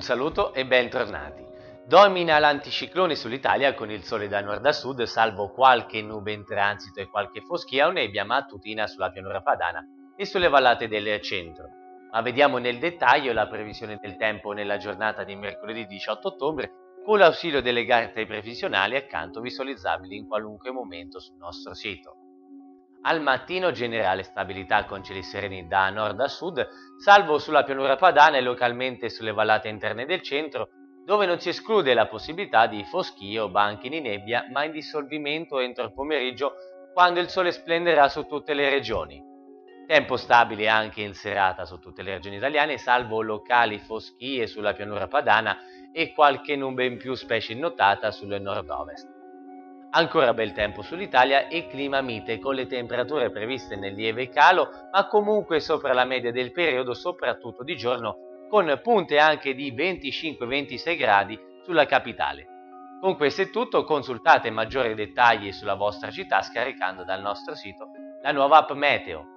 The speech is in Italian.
saluto e bentornati. Domina l'anticiclone sull'Italia con il sole da nord a sud, salvo qualche nube in transito e qualche foschia o nebbia mattutina sulla pianura padana e sulle vallate del centro. Ma vediamo nel dettaglio la previsione del tempo nella giornata di mercoledì 18 ottobre con l'ausilio delle carte previsionali accanto visualizzabili in qualunque momento sul nostro sito. Al mattino generale stabilità con cieli sereni da nord a sud, salvo sulla pianura padana e localmente sulle vallate interne del centro, dove non si esclude la possibilità di foschie o banchi di nebbia, ma in dissolvimento entro il pomeriggio quando il sole splenderà su tutte le regioni. Tempo stabile anche in serata su tutte le regioni italiane, salvo locali foschie sulla pianura padana e qualche nube in più, specie innotata sul nord-ovest. Ancora bel tempo sull'Italia e clima mite con le temperature previste nel lieve calo, ma comunque sopra la media del periodo, soprattutto di giorno, con punte anche di 25-26 gradi sulla capitale. Con questo è tutto, consultate maggiori dettagli sulla vostra città scaricando dal nostro sito la nuova app Meteo.